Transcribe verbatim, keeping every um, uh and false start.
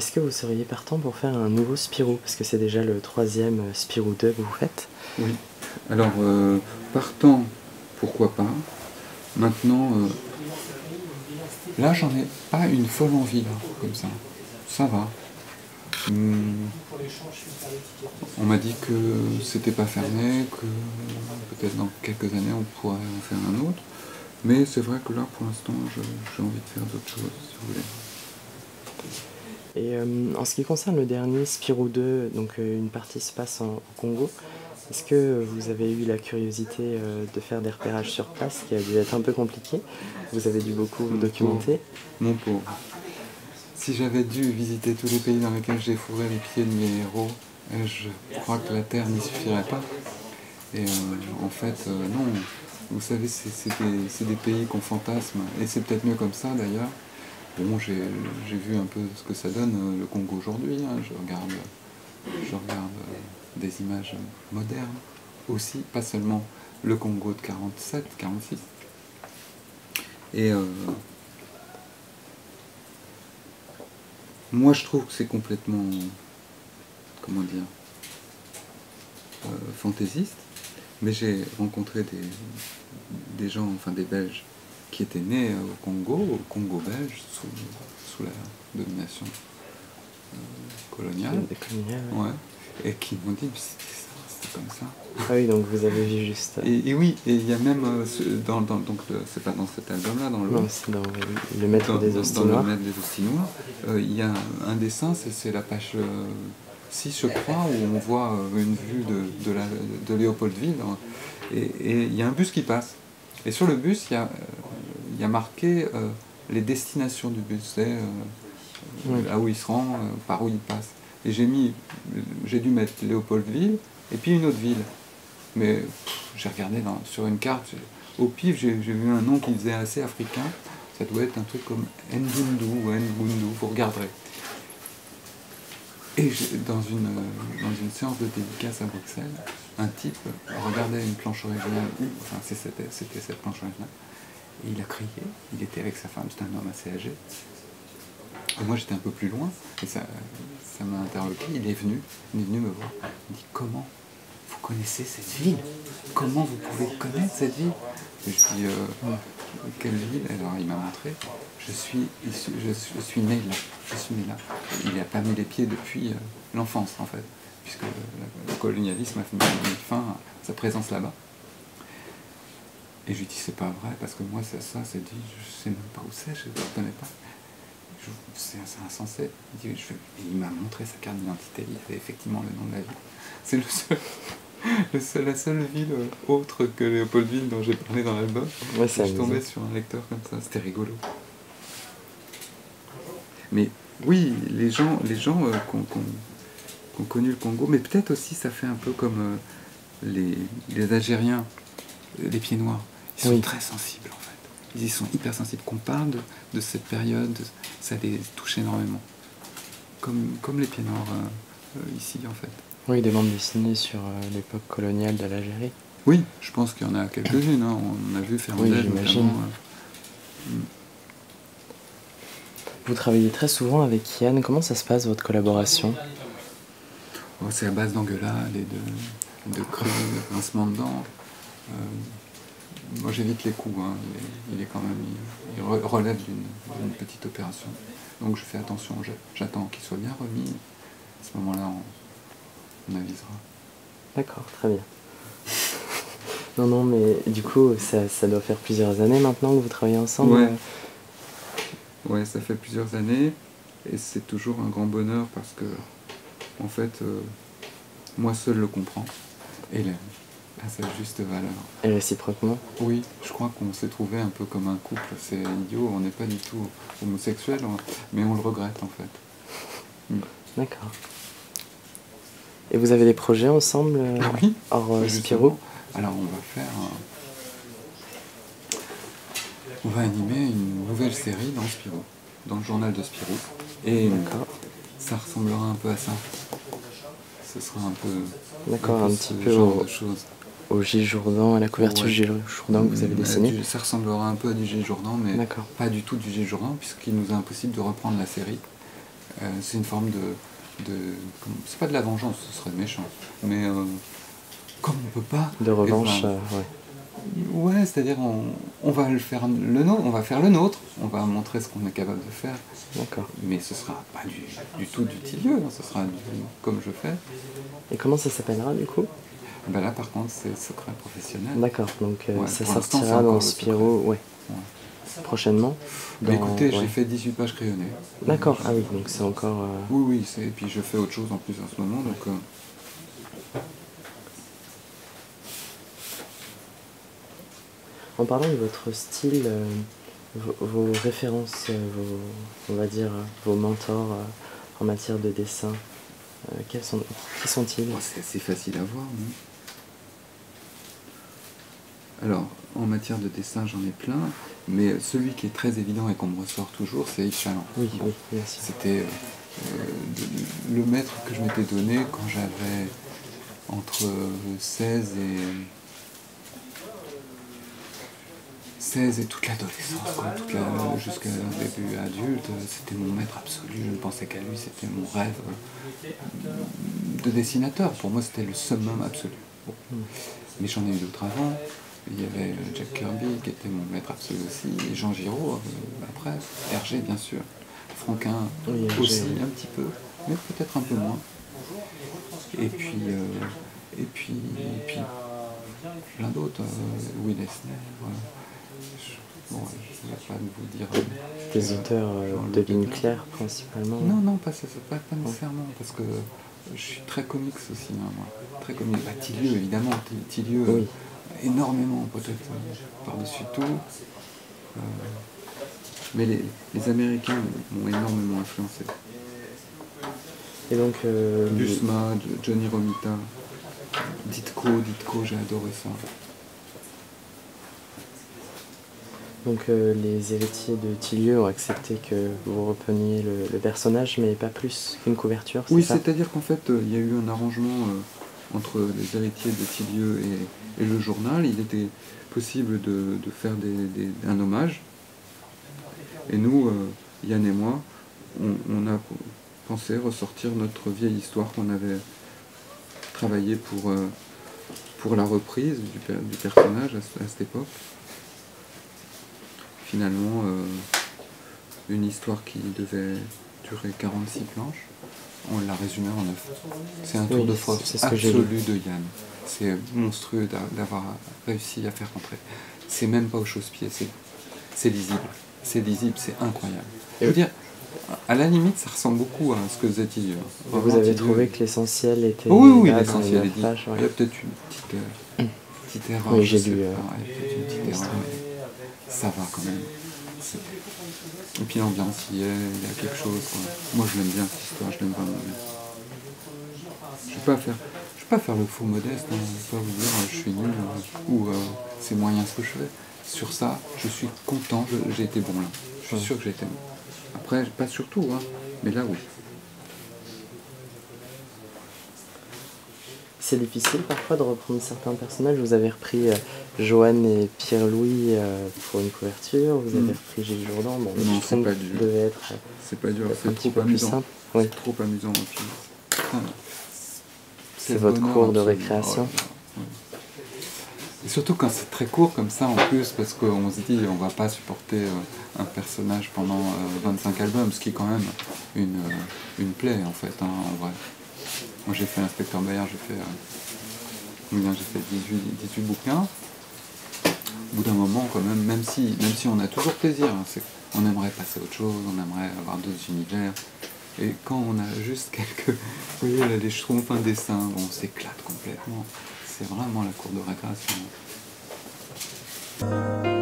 est-ce que vous seriez partant pour faire un nouveau Spirou? Parce que c'est déjà le troisième Spirou deux que vous faites. Oui. Alors, euh, partant, pourquoi pas. Maintenant, euh, là, j'en ai pas une folle envie, là, comme ça. Ça va. Hum, on m'a dit que c'était pas fermé, que peut-être dans quelques années, on pourrait en faire un autre. Mais c'est vrai que là, pour l'instant, j'ai envie de faire d'autres choses, si vous voulez. Et euh, en ce qui concerne le dernier Spirou deux, donc euh, une partie se passe en, au Congo. Est-ce que vous avez eu la curiosité euh, de faire des repérages sur place, qui a dû être un peu compliqué? Vous avez dû beaucoup vous documenter. Mon pauvre. Si j'avais dû visiter tous les pays dans lesquels j'ai fourré les pieds de mes héros, je crois que la Terre n'y suffirait pas. Et euh, en fait, euh, non. Vous savez, c'est des, des pays qu'on fantasme, et c'est peut-être mieux comme ça d'ailleurs. Bon, j'ai vu un peu ce que ça donne, le Congo aujourd'hui. Hein. Je regarde, je regarde des images modernes aussi, pas seulement le Congo de quarante-sept, quarante-six. Et euh, moi, je trouve que c'est complètement, comment dire, euh, fantaisiste. Mais j'ai rencontré des, des gens, enfin des Belges, qui étaient nés au Congo, au Congo belge, sous, sous la domination euh, coloniale. coloniale ouais. Ouais. Et qui m'ont dit, c'était ça, c'était comme ça. Ah oui, donc vous avez vu juste... Et, et oui, et il y a même, euh, dans, dans, donc c'est pas dans cet album-là, dans le... Non, c'est dans Le Maître dans, des Ostinois. Dans Le Maître des Ostinois, euh, il y a un, un dessin, c'est la page... Euh, six, je crois, où on voit une vue de, de, la, de Léopoldville, et il y a un bus qui passe. Et sur le bus, il y a, y a marqué euh, les destinations du bus, c'est euh, oui. Là où il se rend, euh, par où il passe. Et j'ai mis, j'ai dû mettre Léopoldville, et puis une autre ville. Mais j'ai regardé dans, sur une carte, au pif, j'ai vu un nom qui faisait assez africain, ça doit être un truc comme Nbundu ou Nbundu, vous regarderez. Et dans une, dans une séance de dédicace à Bruxelles, un type regardait une planche originale, enfin c'était cette planche originale, et il a crié, il était avec sa femme, c'était un homme assez âgé. Et moi j'étais un peu plus loin, et ça ça m'a interloqué, il est venu, il est venu me voir, il me dit comment vous connaissez cette ville? Comment vous pouvez connaître cette ville? Et je dis euh, quelle ville? Alors il m'a montré. Je suis, issu, je, suis, je suis né là, je suis né là. Il n'a pas mis les pieds depuis euh, l'enfance, en fait, puisque le, le colonialisme a mis fin à sa présence là-bas. Et je lui dis, c'est pas vrai, parce que moi, ça, ça c'est dit, je sais même pas où c'est, je ne connais pas. C'est insensé. Il, dit, je fais, et il m'a montré sa carte d'identité, il y avait effectivement le nom de la ville. C'est le seul... Le seul, la seule ville euh, autre que Léopoldville dont j'ai parlé dans l'album. Ouais, je suis tombé sur un lecteur comme ça, c'était rigolo. Mais oui, les gens, les gens euh, qui ont, qui ont, qui ont connu le Congo, mais peut-être aussi ça fait un peu comme euh, les, les Algériens, les pieds noirs. Ils sont oui. très sensibles en fait. Ils y sont hyper sensibles. Qu'on parle de, de cette période, ça les touche énormément. Comme, comme les pieds noirs euh, euh, ici en fait. Oui, des bandes dessinées sur euh, l'époque coloniale de l'Algérie. Oui, je pense qu'il y en a quelques-unes. Hein. On a vu Ferrandel. Oui, j'imagine. Euh, Vous travaillez très souvent avec Yann. Comment ça se passe, votre collaboration? oh, c'est à base d'engueulades et de, de cris, de pincements de dents. Euh, moi, j'évite les coups. Hein. Il, est, il est quand même... Il, il relève d'une petite opération. Donc, je fais attention. J'attends qu'il soit bien remis. À ce moment-là, on, on avisera. D'accord, très bien. Non, non, mais du coup, ça, ça doit faire plusieurs années maintenant que vous travaillez ensemble. Ouais. Ouais, ça fait plusieurs années, et c'est toujours un grand bonheur parce que, en fait, euh, moi seul le comprends, et l'aime à sa juste valeur. Et réciproquement? Oui, je crois qu'on s'est trouvé un peu comme un couple, c'est idiot, on n'est pas du tout homosexuel, mais on le regrette en fait. Mm. D'accord. Et vous avez des projets ensemble euh, ah oui, hors euh, Spirou? Alors on va faire... Euh, on va animer une nouvelle série dans Spirou, dans le journal de Spirou. Et ça ressemblera un peu à ça. Ce sera un peu... D'accord, un, un petit peu genre au, de choses. au Gilles Jourdan, à la couverture ouais. Gilles Jourdan que vous avez dessiné. Ça ressemblera un peu à du Gilles Jourdan, mais pas du tout du Gilles Jourdan, puisqu'il nous est impossible de reprendre la série. Euh, c'est une forme de... de c'est pas de la vengeance, ce serait méchant. Mais euh, comme on peut pas... De revanche, ben, euh, ouais. Ouais, c'est-à-dire on, on va le faire le nôtre, on va faire le nôtre, on va montrer ce qu'on est capable de faire. D'accord. Mais ce sera pas du, du tout du Tillieu, hein, ce sera du, comme je fais. Et comment ça s'appellera du coup? Ben là par contre c'est secret professionnel. D'accord, donc euh, Ouais, ça pour l'instant, sortira c'est dans encore le Spirou, ouais. Ouais. Prochainement. Mais Dans- écoutez, ouais. j'ai fait dix-huit pages crayonnées. D'accord, ah oui, donc c'est encore... euh, Oui, oui, c'est... et puis je fais autre chose en plus en ce moment, donc... euh, En parlant de votre style, euh, vos, vos références, euh, vos, on va dire, euh, vos mentors euh, en matière de dessin, euh, quels sont, qui sont-ils? oh, c'est assez facile à voir, non? Alors, en matière de dessin, j'en ai plein, mais celui qui est très évident et qu'on me ressort toujours, c'est Yves Chaland. Oui, oui, bien sûr. C'était euh, euh, le maître que je m'étais donné quand j'avais entre seize et... seize et toute l'adolescence, quoi, toute la, jusqu'à un début adulte, c'était mon maître absolu, je ne pensais qu'à lui, c'était mon rêve de dessinateur. Pour moi, c'était le summum absolu. Bon. Mais j'en ai eu d'autres avant. Il y avait Jack Kirby qui était mon maître absolu aussi, et Jean Giraud euh, après, Hergé bien sûr, Franquin Oui, Hergé, aussi oui. un petit peu, mais peut-être un peu moins. Et puis, euh, et puis, et puis plein d'autres, euh, Will Eisner, voilà. Je, bon, je ne vais pas vous dire... Euh, Des auteurs euh, de ligne claire principalement? Non, non, pas, ça, pas, pas nécessairement, parce que je suis très comics aussi, hein, moi. Très comics. Bah, Tillieu, évidemment, Tillieu, Oui. euh, énormément, peut-être, euh, par-dessus tout. Euh, mais les, les Américains m'ont énormément influencé. Et donc... Euh, Busma, Johnny Romita, Ditko, Ditko, j'ai adoré ça. Donc euh, les héritiers de Tillieu ont accepté que vous repreniez le, le personnage, mais pas plus qu'une couverture, c'est Oui, ça? c'est-à-dire qu'en fait, euh, il y a eu un arrangement euh, entre les héritiers de Tillieu et, et le journal. Il était possible de, de faire des, des, un hommage. Et nous, euh, Yann et moi, on, on a pensé ressortir notre vieille histoire qu'on avait travaillée pour, euh, pour la reprise du, du personnage à, à cette époque. Finalement, euh, une histoire qui devait durer quarante-six planches, on l'a résumée en neuf. C'est un tour oui, de force ce absolu de Yann. C'est monstrueux d'avoir réussi à faire rentrer. C'est même pas au chausse-pied, c'est lisible. C'est lisible, c'est incroyable. Je veux dire, à la limite, ça ressemble beaucoup à ce que faisait Tillieu. Vous avez trouvé que l'essentiel était... Oui, oui, l'essentiel est dit. Pages, ouais. Il y a peut-être une petite, euh, petite erreur. Oui, j'ai lu. Euh... Il y a peut-être une petite erreur, mais ça va quand même. Et puis l'ambiance y est, il y a quelque chose. Quoi. Moi je l'aime bien cette histoire, je l'aime vraiment bien. Je ne vais pas faire, je vais pas faire le faux modeste, hein. Je ne vais pas vous dire je suis nul euh, ou euh, c'est moyen ce que je fais. Sur ça, je suis content, j'ai été bon là. Je suis ouais. sûr que j'ai été bon. Après, pas sur tout, hein, mais là oui. C'est difficile parfois de reprendre certains personnages. Vous avez repris euh, Joanne et Pierre-Louis euh, pour une couverture, vous avez mmh. repris Gilles Jourdan. Bon, non, c'est pas dur. Devait être, euh, c'est pas dur, c'est trop amusant. Oui. C'est trop amusant. C'est votre cours de récréation. Oh, ouais. Et surtout quand c'est très court comme ça en plus, parce qu'on se dit on va pas supporter euh, un personnage pendant euh, vingt-cinq albums, ce qui est quand même une, euh, une plaie en fait, hein, en vrai. Moi j'ai fait Inspecteur Bayard, j'ai fait, euh, j'ai fait dix-huit, dix-huit bouquins. Au bout d'un moment quand même, même si, même si on a toujours plaisir, hein, on aimerait passer à autre chose, on aimerait avoir d'autres univers. Et quand on a juste quelques, vous voyez là, les schtroumpfs, un dessin, on s'éclate complètement. C'est vraiment la cour de récréation.